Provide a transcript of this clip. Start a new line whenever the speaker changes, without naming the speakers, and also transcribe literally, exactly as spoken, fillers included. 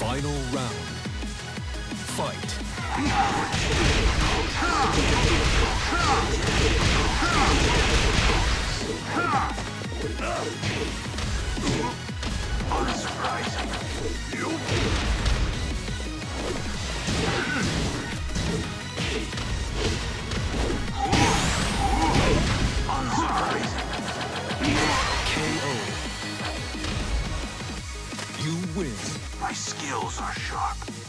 Final round. Fight.
Unsurprising. You? Unsurprising.
K O. You win.
My skills are sharp.